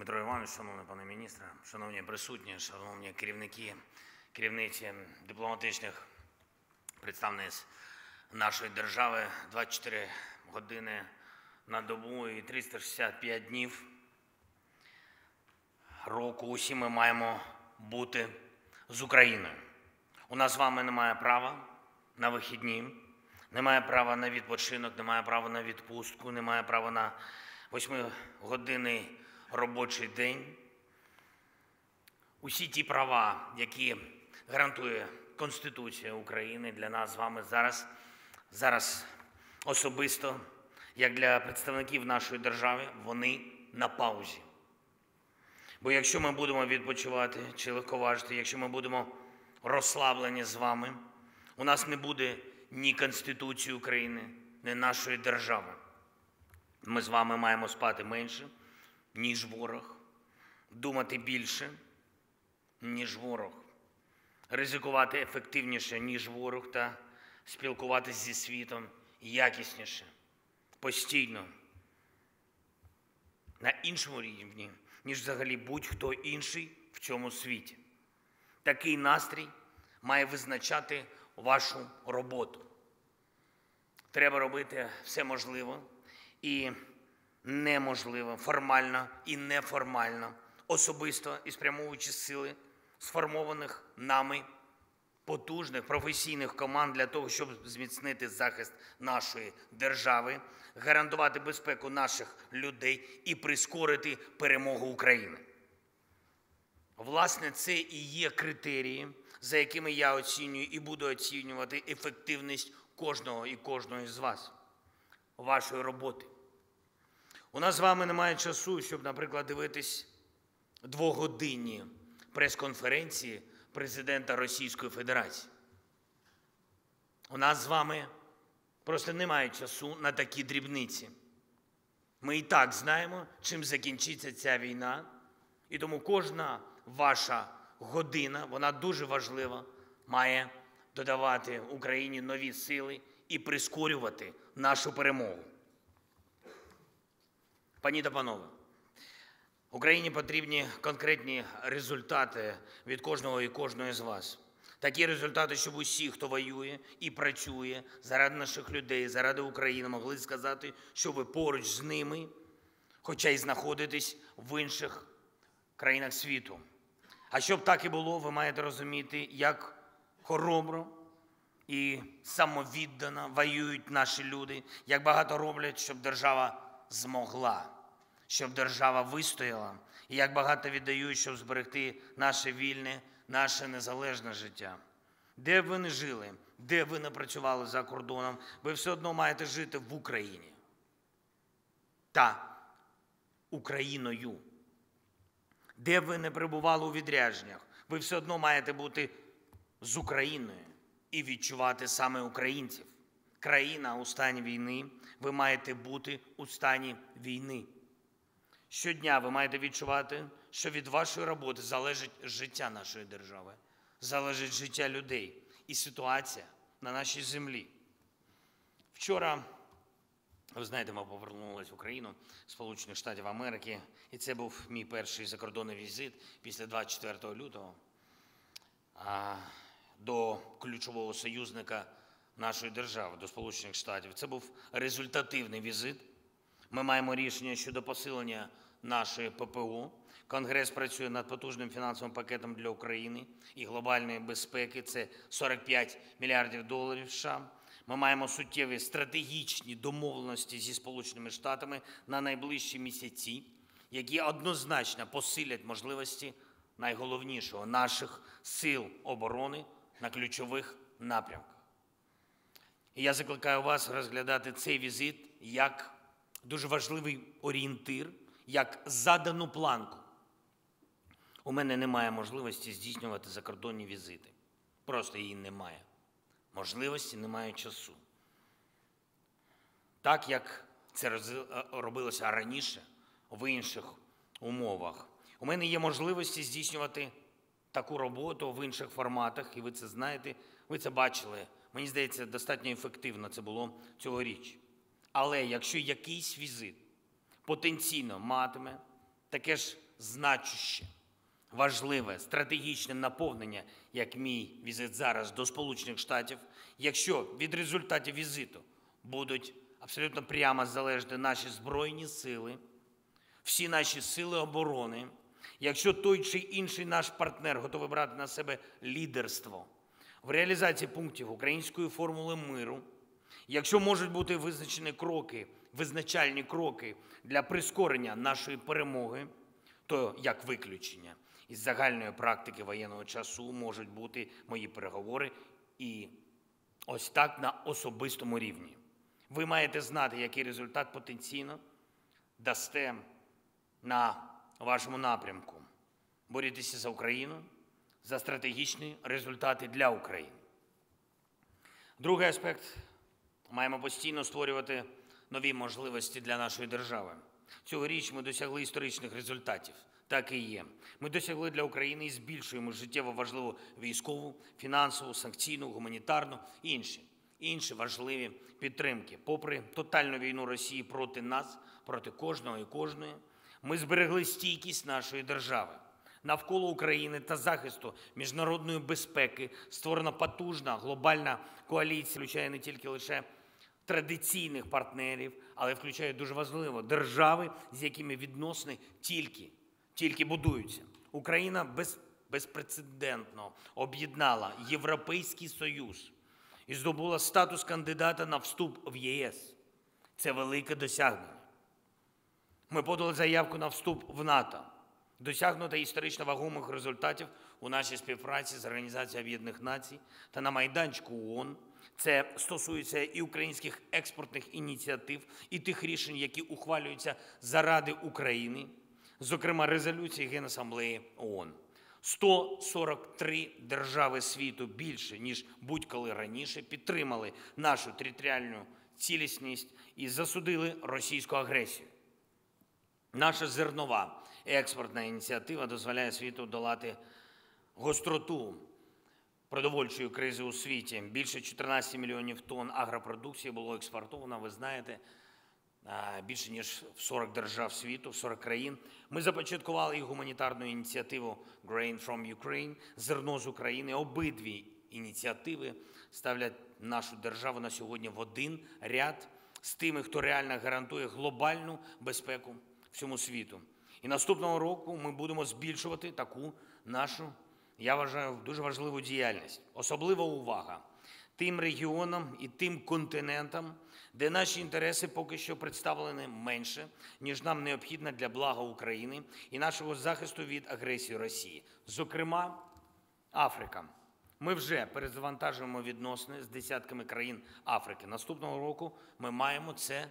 Дмитро Іванович, шановний пане міністре, шановні присутні, шановні керівники, керівниці дипломатичних представництв нашої держави, 24 години на добу і 365 днів року усі ми маємо бути з Україною. У нас з вами немає права на вихідні, немає права на відпочинок, немає права на відпустку, немає права на 8-годинний робочий день. Усі ті права, які гарантує Конституція України для нас з вами зараз особисто, як для представників нашої держави, вони на паузі. Бо якщо ми будемо відпочивати чи легковажити, якщо ми будемо розслаблені з вами, у нас не буде ні Конституції України, ні нашої держави. Ми з вами маємо спати менше, ніж ворог, думати більше, ніж ворог, ризикувати ефективніше, ніж ворог, та спілкуватися зі світом якісніше, постійно, на іншому рівні, ніж взагалі будь-хто інший в цьому світі. Такий настрій має визначати вашу роботу. Треба робити все можливе і неможливе, формально і неформально, особисто і спрямовуючи сили сформованих нами потужних професійних команд для того, щоб зміцнити захист нашої держави, гарантувати безпеку наших людей і прискорити перемогу України. Власне, це і є критерії, за якими я оцінюю і буду оцінювати ефективність кожного і кожної з вас, вашої роботи. У нас з вами немає часу, щоб, наприклад, дивитись двогодинні прес-конференції президента Російської Федерації. У нас з вами просто немає часу на такі дрібниці. Ми і так знаємо, чим закінчиться ця війна, і тому кожна ваша година, вона дуже важлива, має додавати Україні нові сили і прискорювати нашу перемогу. Пані та панове, Україні потрібні конкретні результати від кожного і кожної з вас. Такі результати, щоб усі, хто воює і працює заради наших людей, заради України, могли сказати, що ви поруч з ними, хоча й знаходитесь в інших країнах світу. А щоб так і було, ви маєте розуміти, як хоробро і самовіддано воюють наші люди, як багато роблять, щоб держава змогла, щоб держава вистояла, і як багато віддають, щоб зберегти наше вільне, наше незалежне життя. Де б ви не жили, де б ви не працювали за кордоном, ви все одно маєте жити в Україні та Україною. Де б ви не перебували у відрядженнях, ви все одно маєте бути з Україною і відчувати саме українців. Країна у стані війни, ви маєте бути у стані війни. Щодня ви маєте відчувати, що від вашої роботи залежить життя нашої держави, залежить життя людей і ситуація на нашій землі. Вчора, ви знаєте, ми повернулися в Україну, Сполучених Штатів Америки, і це був мій перший закордонний візит після 24 лютого до ключового союзника нашої держави, до Сполучених Штатів. Це був результативний візит. Ми маємо рішення щодо посилення нашої ППО. Конгрес працює над потужним фінансовим пакетом для України і глобальної безпеки. Це 45 мільярдів доларів США. Ми маємо суттєві стратегічні домовленості зі Сполученими Штатами на найближчі місяці, які однозначно посилять можливості найголовнішого – наших сил оборони на ключових напрямках. І я закликаю вас розглядати цей візит як дуже важливий орієнтир, як задану планку. У мене немає можливості здійснювати закордонні візити. Просто її немає. Можливості, немає часу. Так, як це робилося раніше, в інших умовах. У мене є можливості здійснювати таку роботу в інших форматах, і ви це знаєте, ви це бачили. Мені здається, достатньо ефективно це було цьогоріч. Але якщо якийсь візит потенційно матиме таке ж значуще, важливе, стратегічне наповнення, як мій візит зараз до Сполучених Штатів, якщо від результатів візиту будуть абсолютно прямо залежати наші Збройні Сили, всі наші сили оборони, якщо той чи інший наш партнер готовий брати на себе лідерство в реалізації пунктів української формули миру, якщо можуть бути визначені кроки, визначальні кроки для прискорення нашої перемоги, то як виключення із загальної практики воєнного часу можуть бути мої переговори і ось так на особистому рівні. Ви маєте знати, який результат потенційно дасте на вашому напрямку. Борітеся за Україну, за стратегічні результати для України. Другий аспект. Маємо постійно створювати нові можливості для нашої держави. Цьогоріч ми досягли історичних результатів. Так і є. Ми досягли для України і збільшуємо життєво важливу військову, фінансову, санкційну, гуманітарну і інші важливі підтримки. Попри тотальну війну Росії проти нас, проти кожного і кожної, ми зберегли стійкість нашої держави. Навколо України та захисту міжнародної безпеки створена потужна глобальна коаліція, включає не тільки лише традиційних партнерів, але включає дуже важливо держави, з якими відносини тільки будуються. Україна безпрецедентно об'єднала Європейський Союз і здобула статус кандидата на вступ в ЄС. Це велике досягнення. Ми подали заявку на вступ в НАТО. Досягнуто історично вагомих результатів у нашій співпраці з Організацією Об'єднаних Націй та на майданчику ООН. Це стосується і українських експортних ініціатив, і тих рішень, які ухвалюються заради України, зокрема резолюції Генасамблеї ООН. 143 держави світу більше, ніж будь-коли раніше, підтримали нашу територіальну цілісність і засудили російську агресію. Наша зернова експортна ініціатива дозволяє світу долати гостроту продовольчої кризи у світі. Більше 14 мільйонів тонн агропродукції було експортовано, ви знаєте, більше ніж в 40 держав світу, в 40 країн. Ми започаткували і гуманітарну ініціативу Grain from Ukraine, зерно з України. Обидві ініціативи ставлять нашу державу на сьогодні в один ряд з тими, хто реально гарантує глобальну безпеку всьому світу. І наступного року ми будемо збільшувати таку нашу, я вважаю, дуже важливу діяльність. Особлива увага тим регіонам і тим континентам, де наші інтереси поки що представлені менше, ніж нам необхідно для блага України і нашого захисту від агресії Росії. Зокрема, Африка. Ми вже перезавантажуємо відносини з десятками країн Африки. Наступного року ми маємо це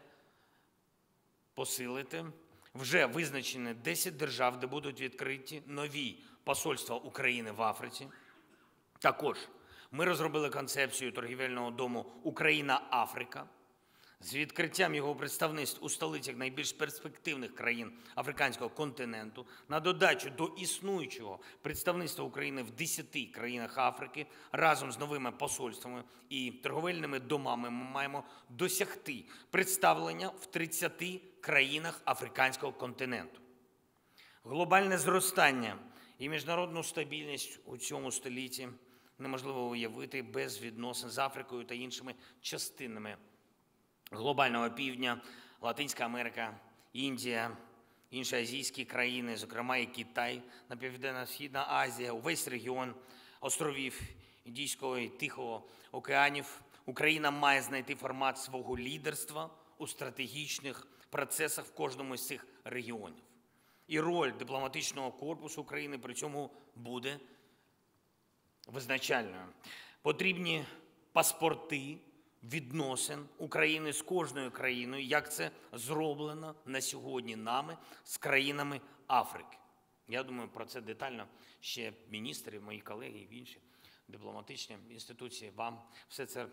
посилити. Вже визначені 10 держав, де будуть відкриті нові посольства України в Африці. Також ми розробили концепцію торгівельного дому «Україна-Африка» з відкриттям його представництв у столицях найбільш перспективних країн африканського континенту. На додачу до існуючого представництва України в 10 країнах Африки разом з новими посольствами і торговельними домами ми маємо досягти представлення в 30 країнах африканського континенту. Глобальне зростання і міжнародну стабільність у цьому столітті неможливо уявити без відносин з Африкою та іншими частинами глобального півдня, Латинська Америка, Індія, інші азійські країни, зокрема і Китай, Південно-Східна Азія, увесь регіон островів Індійського і Тихого океанів. Україна має знайти формат свого лідерства у стратегічних процесах в кожному з цих регіонів. І роль дипломатичного корпусу України при цьому буде визначальною. Потрібні паспорти відносин України з кожною країною, як це зроблено на сьогодні нами з країнами Африки. Я думаю, про це детально ще міністри, мої колеги і інші дипломатичні інституції вам все це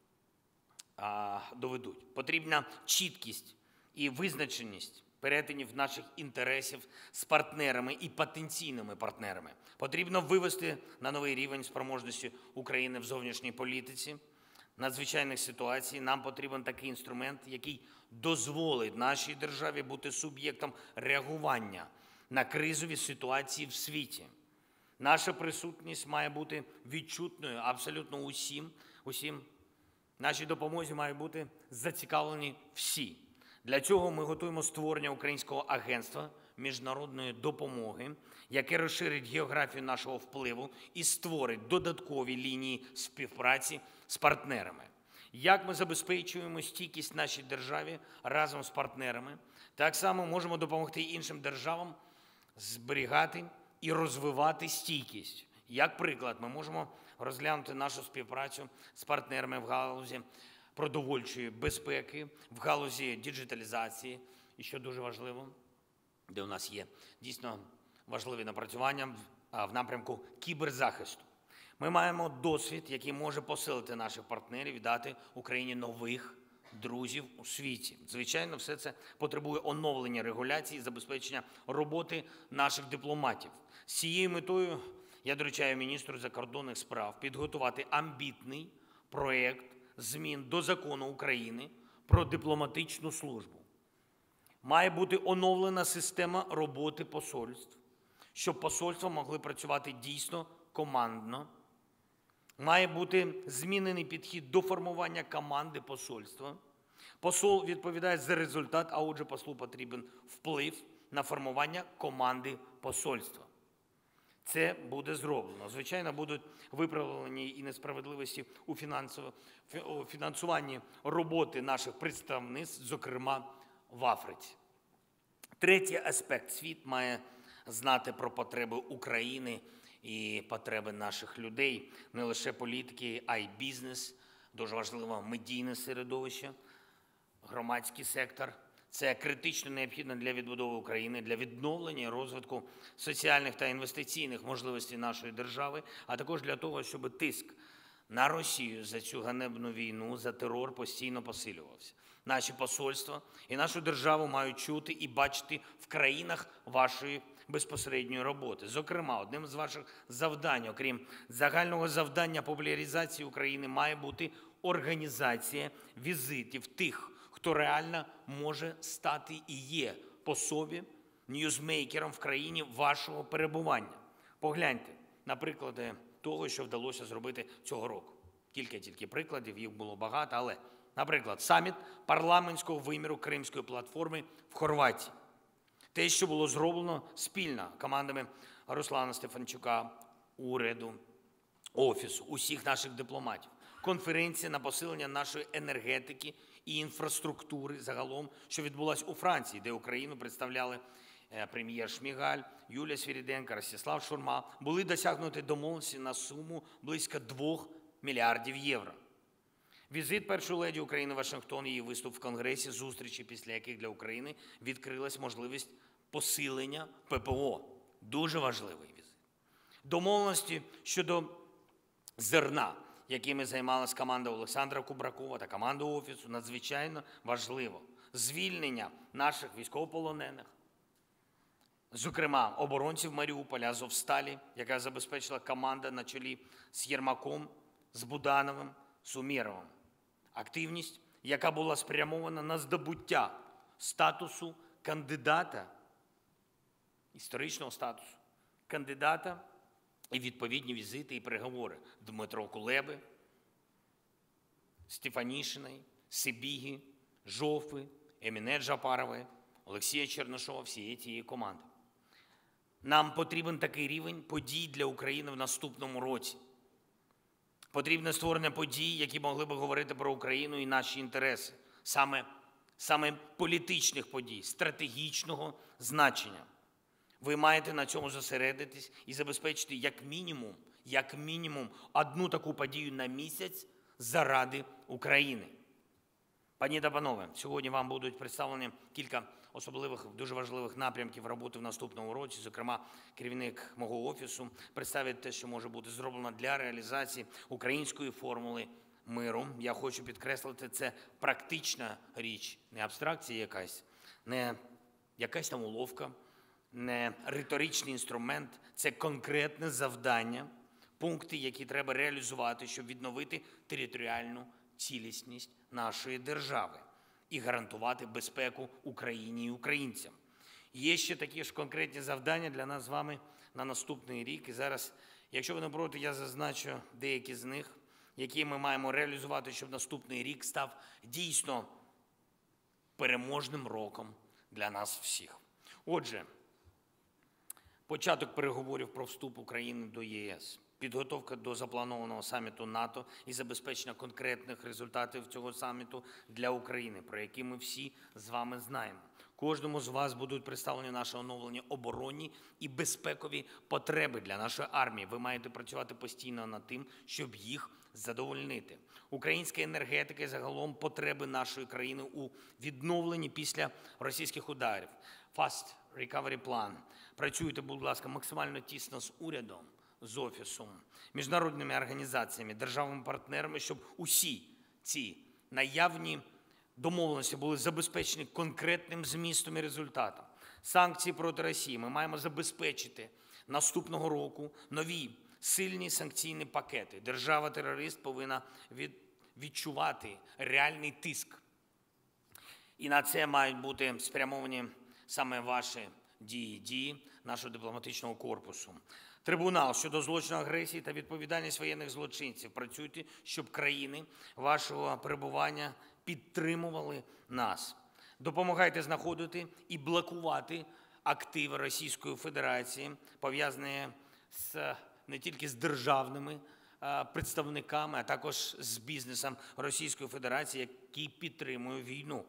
доведуть. Потрібна чіткість і визначеність перетинів наших інтересів з партнерами і потенційними партнерами. Потрібно вивести на новий рівень спроможності України в зовнішній політиці. Надзвичайних ситуацій нам потрібен такий інструмент, який дозволить нашій державі бути суб'єктом реагування на кризові ситуації в світі. Наша присутність має бути відчутною абсолютно усім. Нашій допомозі мають бути зацікавлені всі. Для цього ми готуємо створення Українського агентства міжнародної допомоги, яке розширить географію нашого впливу і створить додаткові лінії співпраці з партнерами. Як ми забезпечуємо стійкість нашій державі разом з партнерами, так само можемо допомогти іншим державам зберігати і розвивати стійкість. Як приклад, ми можемо розглянути нашу співпрацю з партнерами в галузі продовольчої безпеки, в галузі діджиталізації, і що дуже важливо, де у нас є дійсно важливі напрацювання в напрямку кіберзахисту. Ми маємо досвід, який може посилити наших партнерів і дати Україні нових друзів у світі. Звичайно, все це потребує оновлення регуляцій і забезпечення роботи наших дипломатів. З цією метою я доручаю міністру закордонних справ підготувати амбітний проєкт змін до Закону України про дипломатичну службу. Має бути оновлена система роботи посольств, щоб посольства могли працювати дійсно командно. Має бути змінений підхід до формування команди посольства. Посол відповідає за результат, а отже послу потрібен вплив на формування команди посольства. Це буде зроблено. Звичайно, будуть виправлені і несправедливості у фінансуванні роботи наших представництв, зокрема в Африці. Третій аспект. Світ має знати про потреби України і потреби наших людей, не лише політики, а й бізнес, дуже важливо медійне середовище, громадський сектор. Це критично необхідно для відбудови України, для відновлення і розвитку соціальних та інвестиційних можливостей нашої держави, а також для того, щоб тиск на Росію за цю ганебну війну, за терор постійно посилювався. Наші посольства і нашу державу мають чути і бачити в країнах вашої безпосередньої роботи. Зокрема, одним з ваших завдань, окрім загального завдання популяризації України, має бути організація візитів тих, хто реально може стати і є по собі ньюзмейкером в країні вашого перебування. Погляньте на приклади того, що вдалося зробити цього року. Тільки прикладів, їх було багато, але, наприклад, саміт парламентського виміру Кримської платформи в Хорватії. Те, що було зроблено спільно командами Руслана Стефанчука, уряду, офісу, усіх наших дипломатів. Конференція на посилення нашої енергетики і інфраструктури загалом, що відбулася у Франції, де Україну представляли прем'єр Шмигаль, Юлія Свириденко, Ростислав Шурма, були досягнуті домовленості на суму близько 2 мільярдів євро. Візит першої леді України в Вашингтон, її виступ в Конгресі, зустрічі, після яких для України відкрилась можливість посилення ППО. Дуже важливий візит. Домовленості щодо зерна, якими займалась команда Олександра Кубракова та команда Офісу, надзвичайно важливо. Звільнення наших військовополонених, зокрема оборонців Маріуполя, Азовсталі, яка забезпечила команда на чолі з Єрмаком, з Будановим, з Умєровим. Активність, яка була спрямована на здобуття статусу кандидата, історичного статусу кандидата, і відповідні візити і переговори Дмитро Кулеби, Стефанішиної, Сибіги, Жовтви, Еміне Джапарової, Олексія Чернишова, всієї цієї команди. Нам потрібен такий рівень подій для України в наступному році. Потрібне створення подій, які могли б говорити про Україну і наші інтереси. Саме політичних подій, стратегічного значення. Ви маєте на цьому зосередитись і забезпечити як мінімум одну таку подію на місяць заради України. Пані та панове, сьогодні вам будуть представлені кілька особливих, дуже важливих напрямків роботи в наступному році. Зокрема, керівник мого офісу представить те, що може бути зроблено для реалізації української формули миру. Я хочу підкреслити, це практична річ, не абстракція якась, не якась там уловка, не риторичний інструмент, це конкретне завдання, пункти, які треба реалізувати, щоб відновити територіальну цілісність нашої держави і гарантувати безпеку Україні і українцям. Є ще такі ж конкретні завдання для нас з вами на наступний рік. І зараз, якщо ви не проти, я зазначу деякі з них, які ми маємо реалізувати, щоб наступний рік став дійсно переможним роком для нас всіх. Отже, початок переговорів про вступ України до ЄС, підготовка до запланованого саміту НАТО і забезпечення конкретних результатів цього саміту для України, про які ми всі з вами знаємо. Кожному з вас будуть представлені наші оновлені оборонні і безпекові потреби для нашої армії. Ви маєте працювати постійно над тим, щоб їх задовольнити. Українська енергетика і загалом потреби нашої країни у відновленні після російських ударів. Fast Recovery Plan. Працюйте, будь ласка, максимально тісно з урядом, з Офісом, міжнародними організаціями, державними партнерами, щоб усі ці наявні домовленості були забезпечені конкретним змістом і результатом. Санкції проти Росії. Ми маємо забезпечити наступного року нові сильні санкційні пакети. Держава-терорист повинна відчувати реальний тиск. І на це мають бути спрямовані саме ваші дії нашого дипломатичного корпусу. Трибунал щодо злочину агресії та відповідальність воєнних злочинців. Працюйте, щоб країни вашого перебування підтримували нас. Допомагайте знаходити і блокувати активи Російської Федерації, пов'язані не тільки з державними представниками, а також з бізнесом Російської Федерації, який підтримує війну.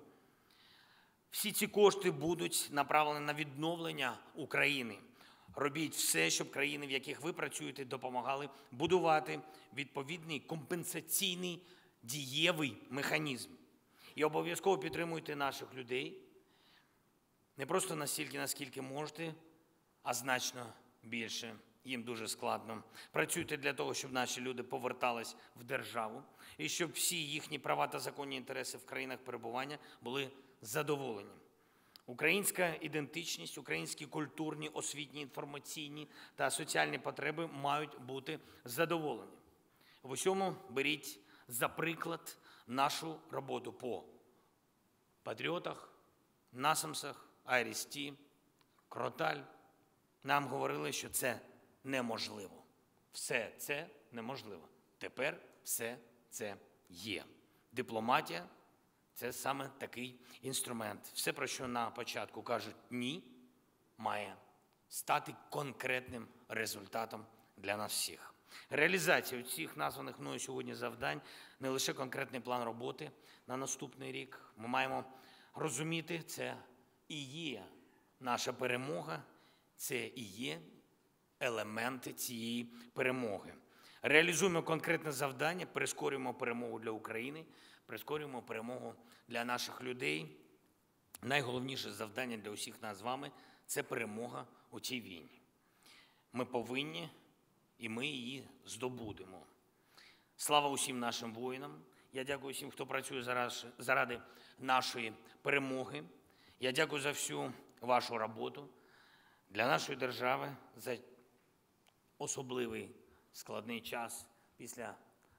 Всі ці кошти будуть направлені на відновлення України. Робіть все, щоб країни, в яких ви працюєте, допомагали будувати відповідний компенсаційний дієвий механізм. І обов'язково підтримуйте наших людей не просто настільки, наскільки можете, а значно більше. Їм дуже складно. Працюйте для того, щоб наші люди повертались в державу і щоб всі їхні права та законні інтереси в країнах перебування були задоволені. Українська ідентичність, українські культурні, освітні, інформаційні та соціальні потреби мають бути задоволені. В усьому беріть за приклад нашу роботу по патріотах, насамсах, Айріс-Ті, Кроталь. Нам говорили, що це неможливо. Все це неможливо. Тепер все це є. Дипломатія – це саме такий інструмент. Все, про що на початку кажуть «ні», має стати конкретним результатом для нас всіх. Реалізація усіх названих мною сьогодні завдань – не лише конкретний план роботи на наступний рік. Ми маємо розуміти, це і є наша перемога, це і є елементи цієї перемоги. Реалізуємо конкретне завдання, прискорюємо перемогу для України, прискорюємо перемогу для наших людей. Найголовніше завдання для усіх нас з вами – це перемога у цій війні. Ми повинні, і ми її здобудемо. Слава усім нашим воїнам. Я дякую всім, хто працює заради нашої перемоги. Я дякую за всю вашу роботу для нашої держави, за особливий складний час після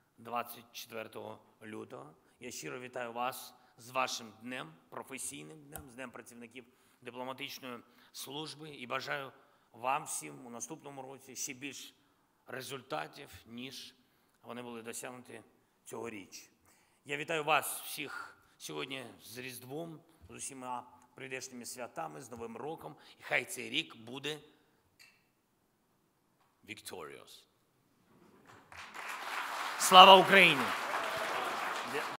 24 лютого. Я щиро вітаю вас з вашим днем, професійним днем, з Днем працівників дипломатичної служби і бажаю вам всім у наступному році ще більш результатів, ніж вони були досягнуті цьогоріч. Я вітаю вас всіх сьогодні з Різдвом, з усіма прийдешніми святами, з Новим роком. І хай цей рік буде victorious. Слава Україні!